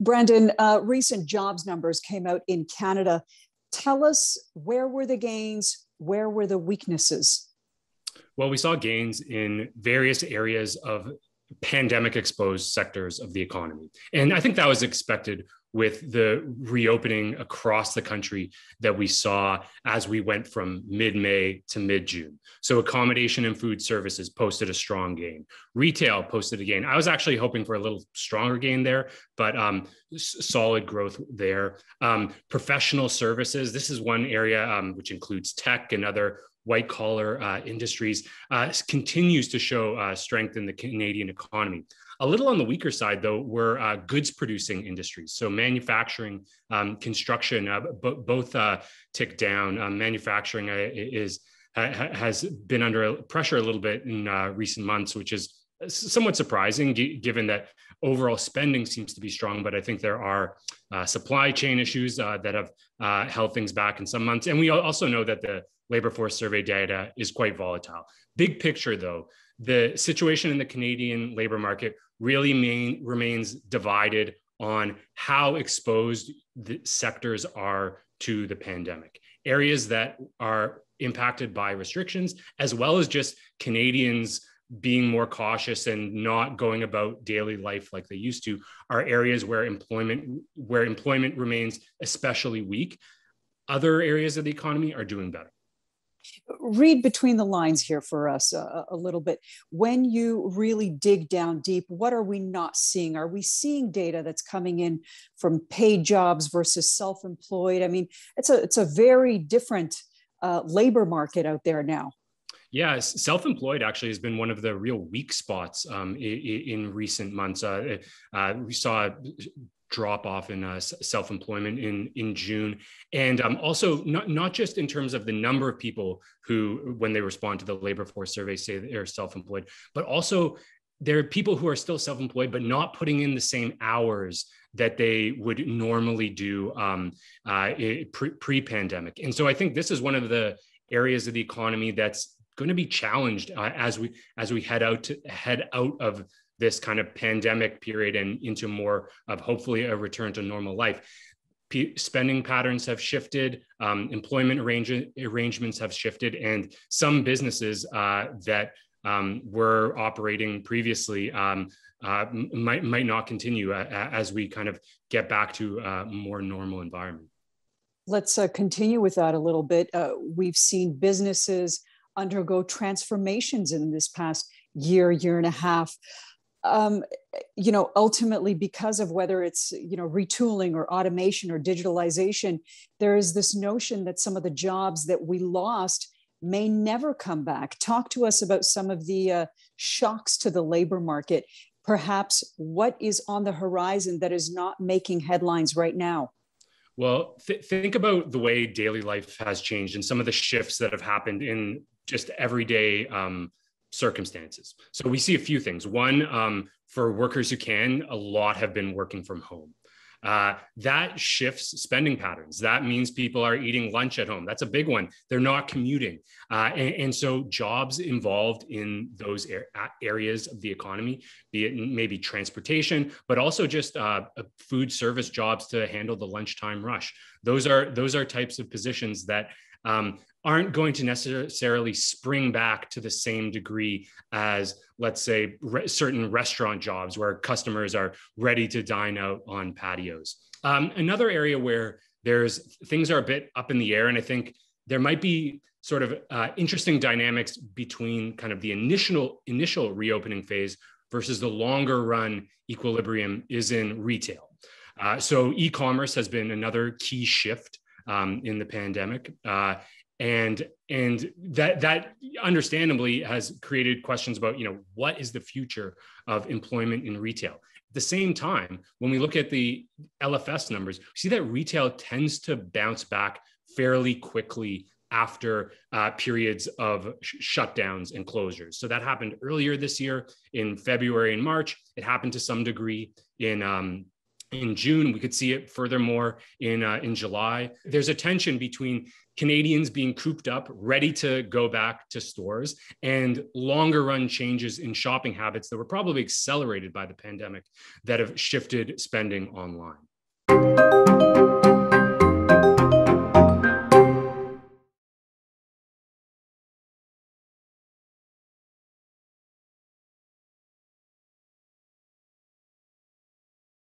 Brendon, recent jobs numbers came out in Canada. Tell us, where were the gains? Where were the weaknesses? Well, we saw gains in various areas of pandemic exposed sectors of the economy. And I think that was expected with the reopening across the country that we saw as we went from mid-May to mid-June. So accommodation and food services posted a strong gain. Retail posted a gain. I was actually hoping for a little stronger gain there, but solid growth there. Professional services, this is one area which includes tech and other white collar industries, continues to show strength in the Canadian economy. A little on the weaker side, though, were goods producing industries. So manufacturing, construction, both ticked down. Manufacturing has been under pressure a little bit in recent months, which is somewhat surprising given that overall spending seems to be strong. But I think there are supply chain issues that have held things back in some months. And we also know that the labor force survey data is quite volatile. Big picture, though, the situation in the Canadian labor market really remains divided on how exposed the sectors are to the pandemic. Areas that are impacted by restrictions, as well as just Canadians being more cautious and not going about daily life like they used to, are areas where employment remains especially weak. Other areas of the economy are doing better. Read between the lines here for us a little bit. When you really dig down deep, what are we not seeing? Are we seeing data that's coming in from paid jobs versus self-employed? I mean, it's a very different labor market out there now. Yeah, self-employed actually has been one of the real weak spots in recent months. We saw drop off in self-employment in June. And also not just in terms of the number of people who, when they respond to the labor force survey, say they're self-employed, but also there are people who are still self-employed, but not putting in the same hours that they would normally do pre-pandemic. And so I think this is one of the areas of the economy that's going to be challenged as we head out of this kind of pandemic period and into more of hopefully a return to normal life. Spending patterns have shifted, employment arrangements have shifted, and some businesses that were operating previously might not continue as we kind of get back to a more normal environment. Let's continue with that a little bit. We've seen businesses undergo transformations in this past year and a half. Ultimately, because of whether it's, retooling or automation or digitalization, there is this notion that some of the jobs that we lost may never come back. Talk to us about some of the shocks to the labor market. Perhaps what is on the horizon that is not making headlines right now? Well, think about the way daily life has changed and some of the shifts that have happened in just everyday circumstances. So we see a few things. One, for workers who can, a lot have been working from home. That shifts spending patterns. That means people are eating lunch at home. That's a big one. They're not commuting. And so jobs involved in those areas of the economy, be it maybe transportation, but also just food service jobs to handle the lunchtime rush. Those are types of positions that aren't going to necessarily spring back to the same degree as, let's say, certain restaurant jobs where customers are ready to dine out on patios. Another area where things are a bit up in the air, and I think there might be sort of interesting dynamics between kind of the initial reopening phase versus the longer run equilibrium, is in retail. So e-commerce has been another key shift in the pandemic. And that understandably has created questions about, what is the future of employment in retail? At the same time, when we look at the LFS numbers, we see that retail tends to bounce back fairly quickly after periods of shutdowns and closures. So that happened earlier this year in February and March. It happened to some degree in in June. We could see it furthermore in July. There's a tension between Canadians being cooped up, ready to go back to stores, and longer run changes in shopping habits that were probably accelerated by the pandemic that have shifted spending online.